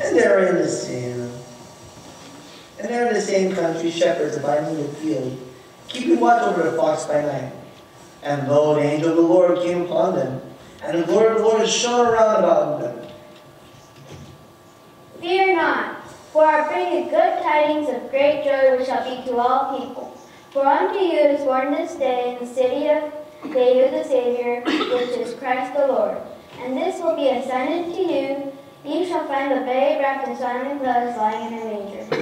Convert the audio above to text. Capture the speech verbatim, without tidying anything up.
And there in the same, and there in the same country, shepherds abiding in the field, keeping watch over the flocks by night. And lo, the angel of the Lord came upon them, and the glory of the Lord shone around about them. Fear not, for I bring you good tidings of great joy which shall be to all people. For unto you is born this day in the city of David the Savior, which is Christ the Lord. And this will be a sign unto you, ye shall find a babe wrapped in swaddling clothes lying in a manger.